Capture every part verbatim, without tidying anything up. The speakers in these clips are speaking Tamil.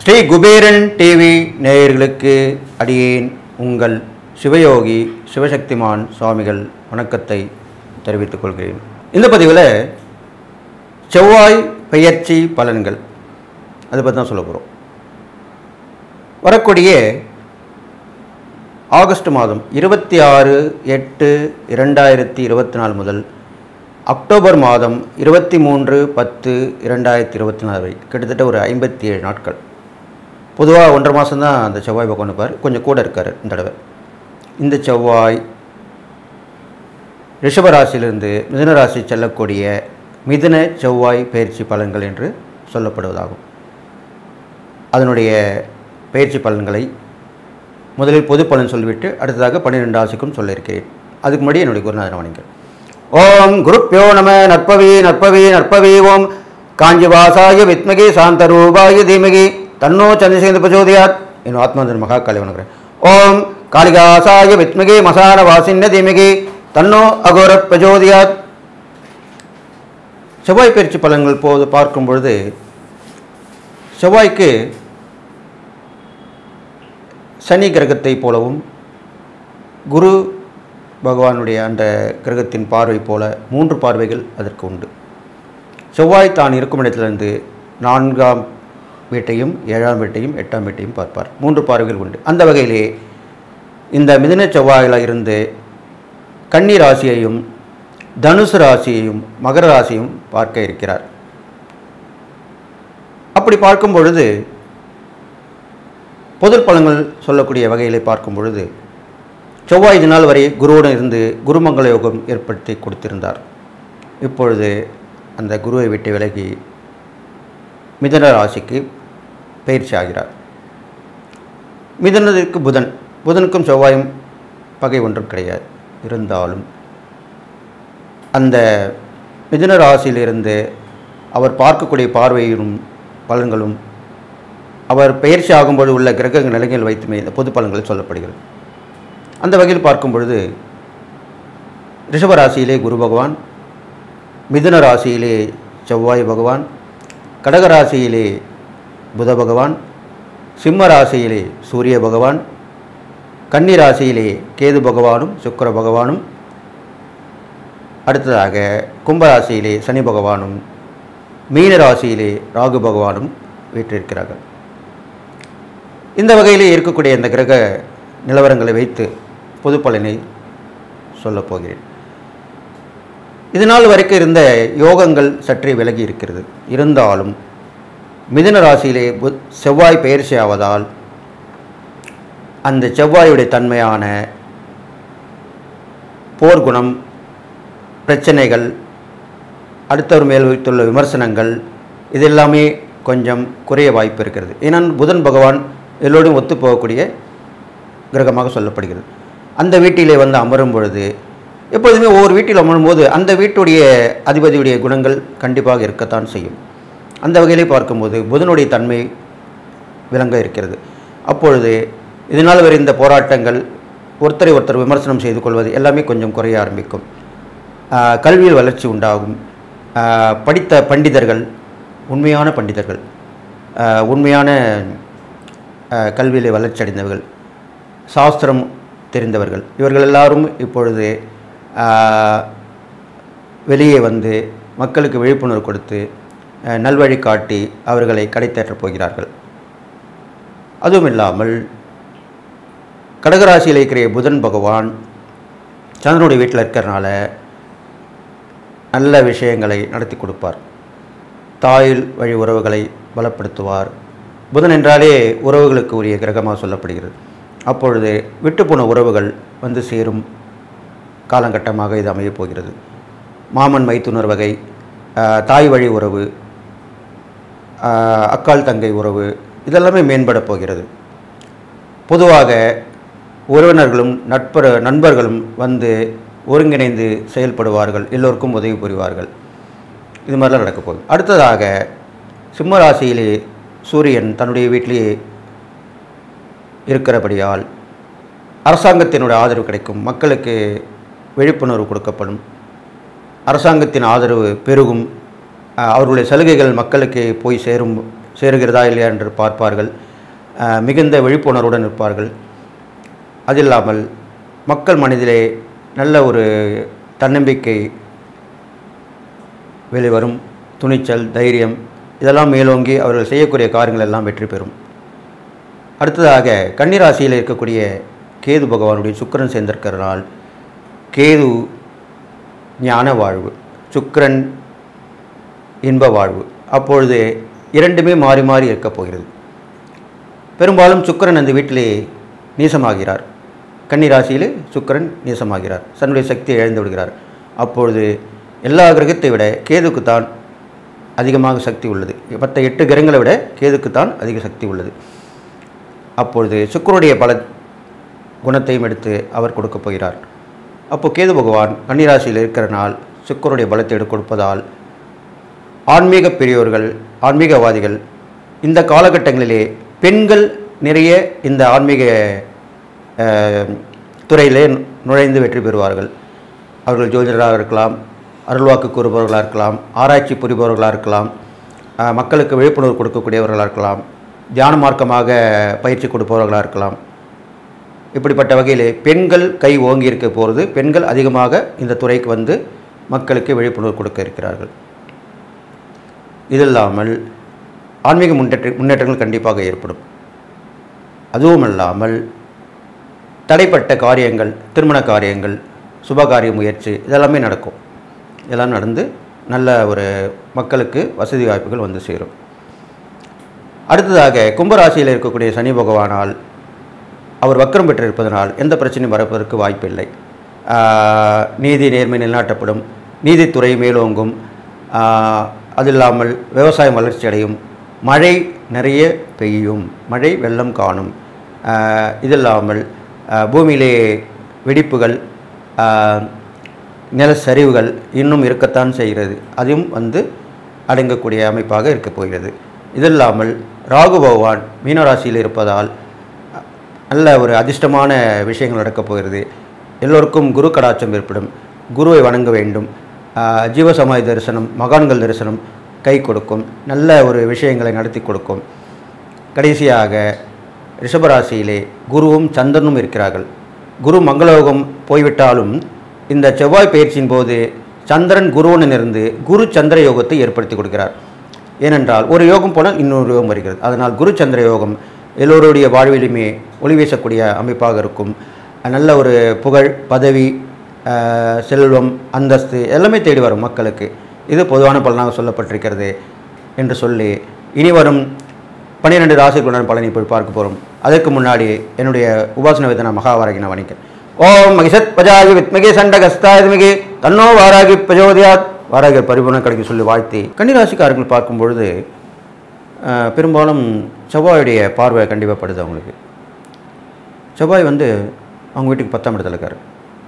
ஸ்ரீ குபேரன் டிவி நேயர்களுக்கு அடியேன் உங்கள் சிவயோகி சிவசக்திமான் சுவாமிகள் வணக்கத்தை தெரிவித்துக் கொள்கிறேன். இந்த பதிவில் செவ்வாய் பெயர்ச்சி பலன்கள் அதை பற்றி தான் சொல்ல போகிறோம். வரக்கூடிய ஆகஸ்ட் மாதம் இருபத்தி ஆறு எட்டு இரண்டாயிரத்தி இருபத்தி நாலு முதல் அக்டோபர் மாதம் இருபத்தி மூன்று பத்து இரண்டாயிரத்தி இருபத்தி நாலு வரை கிட்டத்தட்ட ஒரு ஐம்பத்தி ஏழு நாட்கள். பொதுவாக ஒன்றரை மாதம் தான் அந்த செவ்வாய் பகவான் இருப்பார், கொஞ்சம் கூட இருக்கார் இந்த தடவை. இந்த செவ்வாய் ரிஷபராசியிலிருந்து மிதுனராசி செல்லக்கூடிய மிதுன செவ்வாய் பயிற்சி பலன்கள் என்று சொல்லப்படுவதாகும். அதனுடைய பயிற்சி பலன்களை முதலில் பொது பலன் சொல்லிவிட்டு அடுத்ததாக பன்னிரெண்டு ராசிக்கும் சொல்ல இருக்கிறேன். அதுக்கு முன்னாடி என்னுடைய குருநாதன் வணங்குகிறேன். ஓம் குருப்யோ நம நற்பவி நற்பவி நற்பவி ஓம் காஞ்சிவாசாய வித்மகி சாந்தரூபாய தீமகி தன்னோ சந்திரசேகர பிரச்சோதயாத். என் ஆத்மாந்தன் மகா காளி வணங்குகிறேன். ஓம் காளிகாசாய வித்மகி மசான வாசின்ன தீமகி தன்னோ அகோர பிரச்சோதயாத். செவ்வாய் பயிற்சி பலன்கள் போது பார்க்கும் பொழுது செவ்வாய்க்கு சனி கிரகத்தை போலவும் குரு பகவானுடைய அந்த கிரகத்தின் பார்வை போல மூன்று பார்வைகள் அதற்கு உண்டு. செவ்வாய் தான் இருக்கும் இடத்திலிருந்து நான்காம் வீட்டையும் ஏழாம் வீட்டையும் எட்டாம் வீட்டையும் பார்ப்பார். மூன்று பார்வைகள் உண்டு. அந்த வகையிலே இந்த மிதுன செவ்வாயில் இருந்து கன்னி ராசியையும் தனுசு ராசியையும் மகர ராசியையும் பார்க்க இருக்கிறார். அப்படி பார்க்கும் பொழுது பொது பலன்கள் சொல்லக்கூடிய வகையிலே பார்க்கும் பொழுது செவ்வாய் இது நாள் வரை குருவுடன் இருந்து குருமங்கள யோகம் ஏற்படுத்தி கொடுத்திருந்தார். இப்பொழுது அந்த குருவை விட்டு விலகி மிதுன ராசிக்கு பயிற்சி ஆகிறார். மிதுனத்திற்கு புதன் புதனுக்கும் செவ்வாயும் பகை ஒன்றும் கிடையாது. இருந்தாலும் அந்த மிதுன ராசியிலிருந்து அவர் பார்க்கக்கூடிய பார்வையும் பலன்களும் அவர் பயிற்சி ஆகும்போது உள்ள கிரக நிலைகள் வைத்துமே இந்த பொது பலன்கள் சொல்லப்படுகிறது. அந்த வகையில் பார்க்கும் பொழுது ரிஷபராசியிலே குரு பகவான், மிதுன ராசியிலே செவ்வாய் பகவான், கடகராசியிலே புத பகவான், சிம்ம ராசியிலே சூரிய பகவான், கன்னி ராசியிலே கேது பகவானும் சுக்கிர பகவானும், அடுத்ததாக கும்பராசியிலே சனி பகவானும், மீன ராசியிலே ராகு பகவானும் வீற்றிருக்கிறார்கள். இந்த வகையிலே இருக்கக்கூடிய இந்த கிரக நிலவரங்களை வைத்து பொது பலனை சொல்லப் போகிறேன். இதனால் வரைக்கும் இருந்த யோகங்கள் சற்றே விலகி இருக்கிறது. இருந்தாலும் மிதுன ராசியிலே செவ்வாய் பயிற்சி ஆவதால் அந்த செவ்வாயுடைய தன்மையான போர்க்குணம், பிரச்சனைகள், அடுத்தவர் மேல் வைத்துள்ள விமர்சனங்கள் இதெல்லாமே கொஞ்சம் குறைய வாய்ப்பு இருக்கிறது. ஏன்னா புதன் பகவான் எல்லோரும் ஒத்து போகக்கூடிய கிரகமாக சொல்லப்படுகிறது. அந்த வீட்டிலே வந்து அமரும் பொழுது எப்பொழுதுமே ஒவ்வொரு வீட்டில் அமரும் போது அந்த வீட்டுடைய அதிபதியுடைய குணங்கள் கண்டிப்பாக இருக்கத்தான் செய்யும். அந்த வகையிலே பார்க்கும்போது புதனுடைய தன்மை விளங்க இருக்கிறது. அப்பொழுது இதனால் வரை இந்த போராட்டங்கள், ஒருத்தரை ஒருத்தர் விமர்சனம் செய்து கொள்வது எல்லாமே கொஞ்சம் குறைய ஆரம்பிக்கும். கல்வியில் வளர்ச்சி உண்டாகும். படித்த பண்டிதர்கள், உண்மையான பண்டிதர்கள், உண்மையான கல்வியிலே வளர்ச்சி அடைந்தவர்கள், சாஸ்திரம் தெரிந்தவர்கள், இவர்கள் எல்லாரும் இப்பொழுது வெளியே வந்து மக்களுக்கு விழிப்புணர்வு கொடுத்து நல்வழி காட்டி அவர்களை கடைத்தேற்றப் போகிறார்கள். அதுவும் இல்லாமல் கடகராசியில் இருக்கிற புதன் பகவான் சந்திரனுடைய வீட்டில் இருக்கிறனால நல்ல விஷயங்களை நடத்தி கொடுப்பார். தாயில் வழி உறவுகளை பலப்படுத்துவார். புதன் என்றாலே உறவுகளுக்கு உரிய கிரகமாக சொல்லப்படுகிறது. அப்பொழுது விட்டுப்போன உறவுகள் வந்து சேரும் காலகட்டமாக இது அமையப் போகிறது. மாமன் மைத்துனர் வகை, தாய் வழி உறவு, அக்கால் தங்கை உறவு இதெல்லாமே மேம்பட போகிறது. பொதுவாக உறவினர்களும் நட்பர் நண்பர்களும் வந்து ஒருங்கிணைந்து செயல்படுவார்கள், எல்லோருக்கும் உதவி புரிவார்கள். இது மாதிரிலாம் நடக்க போகுது. அடுத்ததாக சிம்ம ராசியிலே சூரியன் தன்னுடைய வீட்டிலேயே இருக்கிறபடியால் அரசாங்கத்தினுடைய ஆதரவு கிடைக்கும். மக்களுக்கு விழிப்புணர்வு கொடுக்கப்படும். அரசாங்கத்தின் ஆதரவு பெருகும். அவர்களுடைய சலுகைகள் மக்களுக்கு போய் சேரும் சேருகிறதா இல்லையா என்று பார்ப்பார்கள். மிகுந்த விழிப்புணர்வுடன் இருப்பார்கள். அது இல்லாமல் மக்கள் மனதிலே நல்ல ஒரு தன்னம்பிக்கை வெளிவரும், துணிச்சல், தைரியம் இதெல்லாம் மேலோங்கி அவர்கள் செய்யக்கூடிய காரியங்கள் எல்லாம் வெற்றி பெறும். அடுத்ததாக கன்னிராசியில் இருக்கக்கூடிய கேது பகவானுடைய சுக்கிரன் சேர்ந்திருக்கிறனால் கேது ஞான வாழ்வு, சுக்கிரன் இன்ப வாழ்வு. அப்பொழுது இரண்டுமே மாறி மாறி இருக்கப் போகிறது. பெரும்பாலும் சுக்கிரன் அந்த வீட்டிலே நீசமாகிறார். கன்னிராசியில் சுக்கிரன் நீசமாகிறார், தன்னுடைய சக்தியை இழந்து விடுகிறார். அப்பொழுது எல்லா கிரகத்தை விட கேதுக்குத்தான் அதிகமாக சக்தி உள்ளது. மற்ற எட்டு கிரகங்களை விட கேதுக்குத்தான் அதிக சக்தி உள்ளது. அப்பொழுது சுக்கிரனுடைய பல குணத்தையும் எடுத்து அவர் கொடுக்கப் போகிறார். அப்போது கேது பகவான் கன்னிராசியில் இருக்கிற நாள் சுக்கிரனுடைய பலத்தை எடுத்து கொடுப்பதால் ஆன்மீக பெரியோர்கள், ஆன்மீகவாதிகள் இந்த காலகட்டங்களிலே பெண்கள் நிறைய இந்த ஆன்மீக துறையிலே நுழைந்து வெற்றி பெறுவார்கள். அவர்கள் ஜோதிடராக இருக்கலாம், அருள்வாக்கு கூறுபவர்களாக இருக்கலாம், ஆராய்ச்சி புரிபவர்களாக இருக்கலாம், மக்களுக்கு விழிப்புணர்வு கொடுக்கக்கூடியவர்களாக இருக்கலாம், தியான மார்க்கமாக பயிற்சி கொடுப்பவர்களாக இருக்கலாம். இப்படிப்பட்ட வகையிலே பெண்கள் கை ஓங்கி இருக்க போகிறது. பெண்கள் அதிகமாக இந்த துறைக்கு வந்து மக்களுக்கு விழிப்புணர்வு கொடுக்க இருக்கிறார்கள். இது இல்லாமல் ஆன்மீக முன்னேற்ற முன்னேற்றங்கள் கண்டிப்பாக ஏற்படும். அதுவும் இல்லாமல் தடைப்பட்ட காரியங்கள், திருமண காரியங்கள், சுபகாரிய முயற்சி இதெல்லாமே நடக்கும். இதெல்லாம் நடந்து நல்ல ஒரு மக்களுக்கு வசதி வாய்ப்புகள் வந்து சேரும். அடுத்ததாக கும்பராசியில் இருக்கக்கூடிய சனி பகவானால் அவர் வக்கரம் பெற்றிருப்பதனால் எந்த பிரச்சனையும் வரப்பதற்கு வாய்ப்பில்லை. நீதி நேர்மை நிலைநாட்டப்படும், நீதித்துறை மேலோங்கும், அது இல்லாமல் விவசாயம் வளர்ச்சி அடையும், மழை நிறைய பெய்யும், மழை வெள்ளம் காணும். இது இல்லாமல் பூமியிலே வெடிப்புகள், நிலச்சரிவுகள் இன்னும் இருக்கத்தான் செய்கிறது. அதுவும் வந்து அடங்கக்கூடிய அமைப்பாக இருக்கப் போகிறது. இது இல்லாமல் ராகு பகவான் மீனராசியில் இருப்பதால் நல்ல ஒரு அதிர்ஷ்டமான விஷயங்கள் நடக்கப் போகிறது. எல்லோருக்கும் குரு கடாட்சம் ஏற்படும். குருவை வணங்க வேண்டும். ஜீவசமாதி தரிசனம், மகான்கள் தரிசனம் கை கொடுக்கும். நல்ல ஒரு விஷயங்களை நடத்தி கொடுக்கும். கடைசியாக ரிஷபராசியிலே குருவும் சந்திரனும் இருக்கிறார்கள். குரு மங்களயோகம் போய்விட்டாலும் இந்த செவ்வாய் பயிற்சியின் போது சந்திரன் குருவுடன் இருந்து குரு சந்திர யோகத்தை ஏற்படுத்தி கொடுக்கிறார். ஏனென்றால் ஒரு யோகம் போனால் இன்னொரு யோகம் வருகிறது. அதனால் குரு சந்திர யோகம் எல்லோருடைய வாழ்விலுமே ஒளி வீசக்கூடிய அமைப்பாக இருக்கும். நல்ல ஒரு புகழ், பதவி, செல்வம், அந்தஸ்து எல்லாமே தேடி வரும் மக்களுக்கு. இது பொதுவான பலனாக சொல்லப்பட்டிருக்கிறது என்று சொல்லி இனி வரும் பன்னிரெண்டு ராசிகளுடன் பலனை போய் பார்க்க போகிறோம். அதற்கு முன்னாடி என்னுடைய உபாசன வேதனா மகாவாராகின வணிகன் ஓம் மகிஷத் பஜாகி வித்மகே சண்டகஸ்தாத்மிகே தன்னோ வாராகி பிரஜோதியாத் வாராகி பரிபூர்ண கிடைக்க சொல்லி வாழ்த்தி கன்னிராசிக்காரர்கள் பார்க்கும் பொழுது பெரும்பாலும் செவ்வாயுடைய பார்வை கண்டிப்பாக படுது அவங்களுக்கு. செவ்வாய் வந்து அவங்க வீட்டுக்கு பத்தாம் இடத்துல இருக்கார்.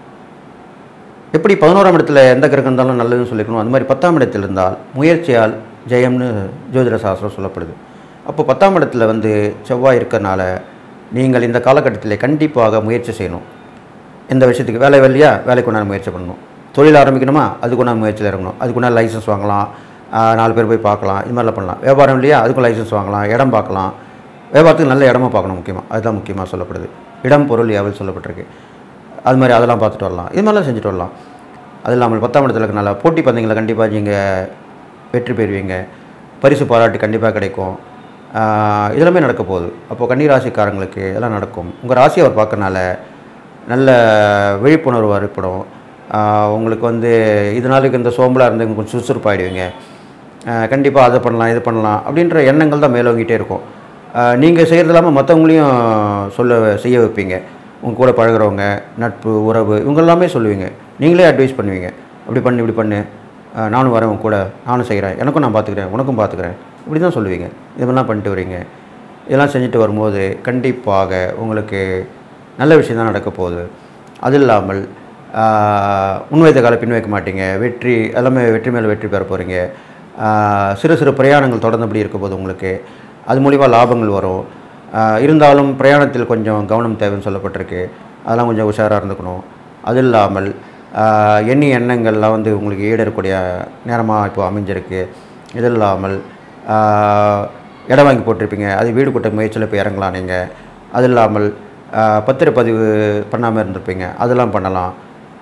எப்படி பதினோராம் இடத்துல எந்த கிரகம் இருந்தாலும் நல்லதுன்னு சொல்லிக்கணும், அந்த மாதிரி பத்தாம் இடத்தில் இருந்தால் முயற்சியால் ஜெயம்னு ஜோதிட சாஸ்திரம் சொல்லப்படுது. அப்போ பத்தாம் இடத்துல வந்து செவ்வாய் இருக்கிறனால நீங்கள் இந்த காலகட்டத்தில் கண்டிப்பாக முயற்சி செய்யணும். எந்த விஷயத்துக்கு வேலை இல்லையா, வேலைக்கு ஒன்றா முயற்சி பண்ணணும். தொழில் ஆரம்பிக்கணுமா, அதுக்கு ஒன்றா முயற்சியில் இறங்கணும். அதுக்கு ஒன்றா லைசன்ஸ் வாங்கலாம், நாலு பேர் போய் பார்க்கலாம், இது மாதிரிலாம் பண்ணலாம். வியாபாரம் இல்லையா, அதுக்கும் லைசன்ஸ் வாங்கலாம், இடம் பார்க்கலாம். வியாபாரத்துக்கு நல்ல இடமா பார்க்கணும், முக்கியமாக அதுதான் முக்கியமாக சொல்லப்படுது. இடம் பொருள் யாவில் சொல்லப்பட்டிருக்கு. அது மாதிரி அதெல்லாம் பார்த்துட்டு வரலாம், இது மாதிரிலாம் செஞ்சுட்டு வரலாம். அது இல்லாமல் பத்தாம் இடத்துல இருக்கனால போட்டி பந்தயங்களை கண்டிப்பாக நீங்கள் வெற்றி பெறுவீங்க. பரிசு பாராட்டு கண்டிப்பாக கிடைக்கும். இதெல்லாமே நடக்க போகுது. அப்போது கன்னிராசிக்காரங்களுக்கு எல்லாம் நடக்கும். உங்கள் ராசி அவர் பார்க்கறனால நல்ல விழிப்புணர்வு ஏற்படும். உங்களுக்கு வந்து இதனாலுக்கு இந்த சோம்பலாக இருந்து கொஞ்சம் சுறுசுறுப்பாகிடுவீங்க. கண்டிப்பாக அதை பண்ணலாம், இது பண்ணலாம் அப்படின்ற எண்ணங்கள் தான் மேலோங்கிட்டே இருக்கும். நீங்கள் செய்கிறது இல்லாமல் மற்றவங்களையும் சொல்ல செய்ய வைப்பீங்க. உங்கள் கூட பழகிறவங்க, நட்பு, உறவு இவங்க எல்லாமே சொல்லுவீங்க. நீங்களே அட்வைஸ் பண்ணுவீங்க. அப்படி பண்ணு, இப்படி பண்ணு, நானும் வரேன் உங்க கூட, நானும் செய்கிறேன், எனக்கும் நான் பார்த்துக்கிறேன், உனக்கும் பார்த்துக்கிறேன், இப்படி தான் சொல்லுவீங்க. இதெல்லாம் பண்ணிட்டு வரீங்க. இதெல்லாம் செஞ்சுட்டு வரும்போது கண்டிப்பாக உங்களுக்கு நல்ல விஷயம் தான் நடக்க போகுது. அது இல்லாமல் முன்வைத்த கால பின் வைக்க மாட்டீங்க. வெற்றி எல்லாமே வெற்றி மேலே வெற்றி பெற போகிறீங்க. சிறு சிறு பிரயாணங்கள் தொடர்ந்தபடி இருக்க போது உங்களுக்கு அது மூலிமா லாபங்கள் வரும். இருந்தாலும் பிரயாணத்தில் கொஞ்சம் கவனம் தேவைன்னு சொல்லப்பட்டிருக்கு. அதெல்லாம் கொஞ்சம் உஷாராக இருந்துக்கணும். அது இல்லாமல் எண்ணி எண்ணங்கள்லாம் வந்து உங்களுக்கு ஈடக்கூடிய நேரமாக இப்போ அமைஞ்சிருக்கு. இது இல்லாமல் இடம் வாங்கி போட்டிருப்பீங்க, அது வீடு கட்ட முயற்சியில் போய் இறங்கலாம் நீங்கள். அது இல்லாமல் பத்திரப்பதிவு பண்ணாமல் இருந்திருப்பீங்க, அதெல்லாம் பண்ணலாம்.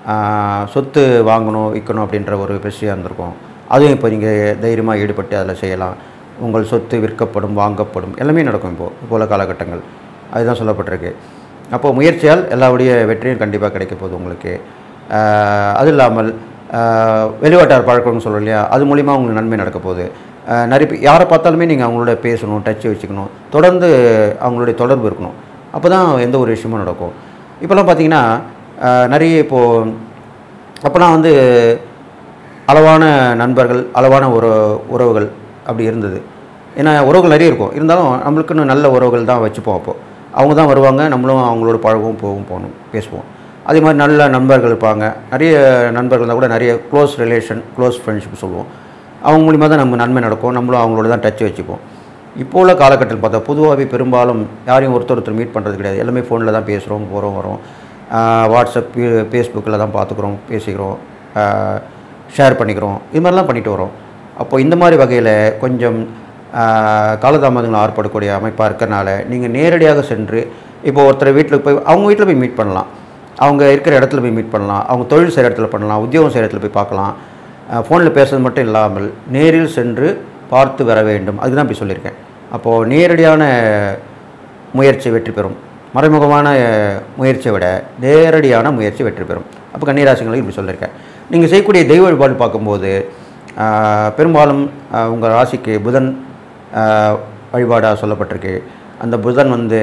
சொத்து வாங்கணும் விற்கணும் அப்படின்ற ஒரு விஷயம் இருந்திருக்கும், அதுவும் இப்போ நீங்கள் தைரியமாக ஈடுபட்டு அதில் செய்யலாம். உங்கள் சொத்து விற்கப்படும், வாங்கப்படும், எல்லாமே நடக்கும் இப்போது இப்போ உள்ள காலகட்டங்கள். அதுதான் சொல்லப்பட்டிருக்கு. அப்போது முயற்சியால் எல்லாவுடைய வெற்றியும் கண்டிப்பாக கிடைக்க போகுது உங்களுக்கு. அது இல்லாமல் வெளிவாட்டார் பழக்கம்னு சொல்கிறோம் இல்லையா, அது மூலிமா உங்களுக்கு நன்மை நடக்க போகுது. நிறைய யாரை பார்த்தாலுமே நீங்கள் அவங்களோட பேசணும், டச்சு வச்சுக்கணும், தொடர்ந்து அவங்களுடைய தொடர்பு இருக்கணும். அப்போ தான் எந்த ஒரு விஷயமும் நடக்கும். இப்போலாம் பார்த்திங்கன்னா நிறைய இப்போது அப்போலாம் வந்து அளவான நண்பர்கள், அளவான உற உறவுகள் அப்படி இருந்தது. ஏன்னா உறவுகள் நிறைய இருக்கும், இருந்தாலும் நம்மளுக்குன்னு நல்ல உறவுகள் தான் வச்சுப்போம். அப்போது அவங்க தான் வருவாங்க, நம்மளும் அவங்களோட பழகவும் போகும் போகணும் பேசுவோம். அதே மாதிரி நல்ல நண்பர்கள் இருப்பாங்க. நிறைய நண்பர்கள் இருந்தால் கூட நிறைய க்ளோஸ் ரிலேஷன், க்ளோஸ் ஃப்ரெண்ட்ஷிப் சொல்லுவோம். அவங்க மூலிமா தான் நம்ம நன்மை நடக்கும், நம்மளும் அவங்களோட தான் டச் வச்சுப்போம். இப்போ உள்ள காலகட்டத்தில் பார்த்தா பொதுவாகவே பெரும்பாலும் யாரையும் ஒருத்தர் ஒருத்தர் மீட் பண்ணுறது கிடையாது. எல்லாமே ஃபோனில் தான் பேசுகிறோம், போகிறோம், வரோம். வாட்ஸ்அப், ஃபேஸ்புக்கில் தான் பார்த்துக்குறோம், பேசிக்கிறோம், ஷேர் பண்ணிக்கிறோம், இது மாதிரிலாம் பண்ணிட்டு வரோம். அப்போது இந்த மாதிரி வகையில் கொஞ்சம் காலதாமதங்கள் ஏற்படக்கூடிய அமைப்பாக இருக்கிறனால நீங்கள் நேரடியாக சென்று இப்போ ஒருத்தர் வீட்டில் போய் அவங்க வீட்டில் போய் மீட் பண்ணலாம், அவங்க இருக்கிற இடத்துல போய் மீட் பண்ணலாம், அவங்க தொழில் செய்கிற இடத்துல பண்ணலாம், உத்தியோகம் செய்கிற இடத்துல போய் பார்க்கலாம். ஃபோனில் பேசுறது மட்டும் இல்லாமல் நேரில் சென்று பார்த்து வர வேண்டும். அதுக்கு தான் இப்படி சொல்லியிருக்கேன். அப்போது நேரடியான முயற்சி வெற்றி பெறும், மறைமுகமான முயற்சியை விட நேரடியான முயற்சி வெற்றி பெறும். அப்போ கன்னிராசிங்களுக்கு இப்படி சொல்லியிருக்கேன். நீங்கள் செய்யக்கூடிய தெய்வ வழிபாடு பார்க்கும்போது பெரும்பாலும் உங்கள் ராசிக்கு புதன் வழிபாடாக சொல்லப்பட்டிருக்கு. அந்த புதன் வந்து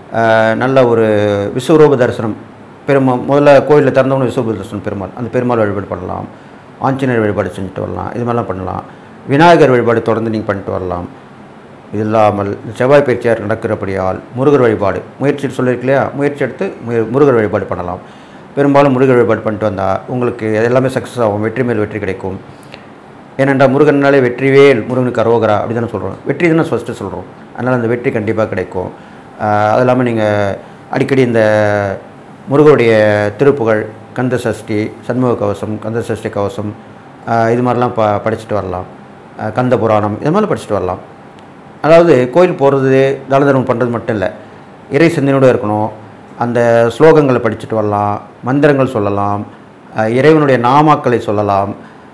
நல்ல ஒரு விஸ்வரூப தரிசனம் பெருமா முதல்ல கோயிலில் திறந்தவங்க விஸ்வரூப தரிசனம் பெருமாள், அந்த பெருமாள் வழிபாடு பண்ணலாம், ஆஞ்சநேயர் வழிபாடு செஞ்சுட்டு வரலாம், இது மாதிரிலாம் பண்ணலாம். விநாயகர் வழிபாடு தொடர்ந்து நீங்கள் பண்ணிட்டு வரலாம். இது இல்லாமல் செவ்வாய் பயிற்சியார் நடக்கிறபடியால் முருகர் வழிபாடு முயற்சி சொல்லியிருக்கு இல்லையா, முயற்சி எடுத்து முருகர் வழிபாடு பண்ணலாம். பெரும்பாலும் முருகர் வழிபாடு பண்ணிட்டு வந்தால் உங்களுக்கு எல்லாமே சக்ஸஸ் ஆகும், வெற்றி மேல் வெற்றி கிடைக்கும். ஏனென்றால் முருகனாலே வெற்றிவேல் முருகனுக்கு அரோகரா அப்படி தானே சொல்கிறோம், வெற்றி தானே ஃபஸ்ட்டு சொல்கிறோம். அதனால் அந்த வெற்றி கண்டிப்பாக கிடைக்கும். அது இல்லாமல் நீங்கள் அடிக்கடி இந்த முருகனுடைய திருப்புகழ், கந்த சஷ்டி, சண்முக கவசம், கந்த சஷ்டி கவசம், இது மாதிரிலாம் ப படிச்சுட்டு வரலாம். கந்த புராணம் இது மாதிரிலாம் படிச்சுட்டு வரலாம். அதாவது கோயில் போகிறது தான தர்மம் பண்ணுறது மட்டும் இல்லை, இறை சிந்தனையோடு இருக்கணும். அந்த ஸ்லோகங்களை படிச்சுட்டு வரலாம், மந்திரங்கள் சொல்லலாம், இறைவனுடைய நாமாக்களை சொல்லலாம்.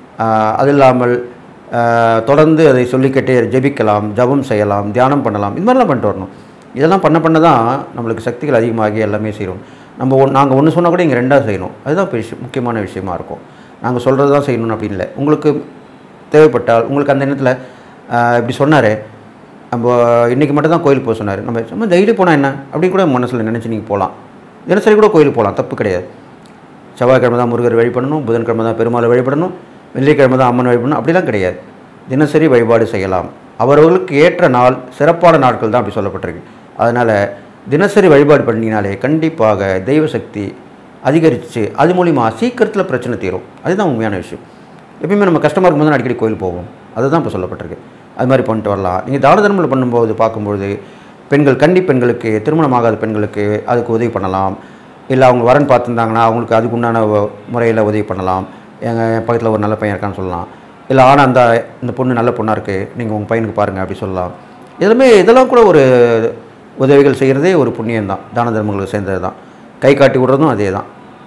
அது இல்லாமல் தொடர்ந்து அதை சொல்லிக்கிட்டே ஜெபிக்கலாம், ஜபம் செய்யலாம், தியானம் பண்ணலாம், இது மாதிரிலாம் பண்ணிட்டு வரணும். இதெல்லாம் பண்ண பண்ண தான் நம்மளுக்கு சக்திகள் அதிகமாகி எல்லாமே செய்கிறோம். நம்ம ஒன் நாங்கள் ஒன்று சொன்னால் கூட இங்கே ரெண்டாக செய்யணும். அதுதான் விஷயம், முக்கியமான விஷயமா இருக்கும். நாங்கள் சொல்கிறது தான் செய்யணும்னு அப்படின்னு இல்லை. உங்களுக்கு தேவைப்பட்டால் உங்களுக்கு அந்த நேரத்தில் இப்படி சொன்னார், நம்ம இன்றைக்கி மட்டும் தான் கோயிலுக்கு போக சொன்னார், நம்ம சும்மா டெய்லி போனால் என்ன அப்படின்னு கூட மனசில் நினச்சி நீங்கள் போகலாம். தினசரி கூட கோயிலுக்கு போகலாம், தப்பு கிடையாது. செவ்வாய்க்கிழமை தான் முருகர் வழிபடணும், புதன்கிழமை தான் பெருமாளை வழிபடணும், வெள்ளிக்கிழமை தான் அம்மன் வழிபடணும் அப்படிலாம் கிடையாது. தினசரி வழிபாடு செய்யலாம். அவர்களுக்கு ஏற்ற நாள், சிறப்பான நாட்கள் தான் அப்படி சொல்லப்பட்டிருக்கு. அதனால் தினசரி வழிபாடு பண்ணினாலே கண்டிப்பாக தெய்வ சக்தி அதிகரித்து அது மூலிமா சீக்கிரத்தில் பிரச்சனை தீரும். அதுதான் உண்மையான விஷயம். எப்பயுமே நம்ம கஷ்டமாக இருக்கும்போது தான் அடிக்கடி கோயில் போவோம், அதுதான் இப்போ சொல்லப்பட்டிருக்கு. அது மாதிரி பண்ணிட்டு வரலாம். நீங்கள் தான தர்மங்கள் பண்ணும்போது பார்க்கும்போது பெண்கள், கன்னி பெண்களுக்கு, திருமணமாகாத பெண்களுக்கு அதுக்கு உதவி பண்ணலாம். இல்லை அவங்க வரன் பார்த்துருந்தாங்கன்னா அவங்களுக்கு அதுக்கு உண்டான முறையில் உதவி பண்ணலாம். எங்கள் பக்கத்தில் ஒரு நல்ல பையன் இருக்கான்னு சொல்லலாம். இல்லை ஆனால் அந்த இந்த பொண்ணு நல்ல பொண்ணாக இருக்குது, நீங்கள் உங்கள் பையனுக்கு பாருங்கள் அப்படி சொல்லலாம். இதுமே இதெல்லாம் கூட ஒரு உதவிகள் செய்கிறதே ஒரு புண்ணியம் தான், தான தர்மங்களுக்கு சேர்ந்தது தான். கை காட்டி விடுறதும் அதே தான்.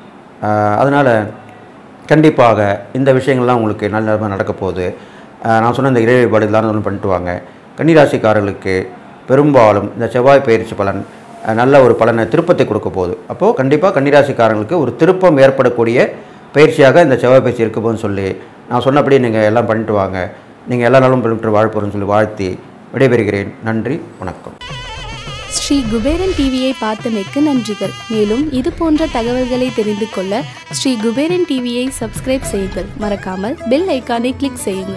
அதனால் கண்டிப்பாக இந்த விஷயங்கள்லாம் உங்களுக்கு நல்ல நடக்க போகுது. நான் சொன்ன இந்த இறை வழிபாடு தான தர்மம் பண்ணிட்டு வாங்க. கன்னிராசிக்காரர்களுக்கு பெரும்பாலும் இந்த செவ்வாய் பயிற்சி பலன் நல்ல ஒரு பலனை திருப்பத்தை கொடுக்க போகுது. அப்போது கண்டிப்பாக கன்னிராசிக்காரர்களுக்கு ஒரு திருப்பம் ஏற்படக்கூடிய பயிற்சியாக இந்த செவ்வாய் பயிற்சி இருக்க போகுதுன்னு சொல்லி நான் சொன்னபடி நீங்கள் எல்லாம் பண்ணிட்டு வாங்க. நீங்கள் எல்லா நாளும் பெற்று வாழ்ப்போன்னு சொல்லி வாழ்த்தி விடைபெறுகிறேன். நன்றி, வணக்கம். ஸ்ரீ குபேரன் டிவியை பார்த்தமைக்கு நன்றிகள். மேலும் இது போன்ற தகவல்களை தெரிந்து கொள்ள ஸ்ரீ குபேரன் டிவியை சப்ஸ்கிரைப் செய்யுங்கள். மறக்காமல் பெல் ஐக்கானை கிளிக் செய்யுங்கள்.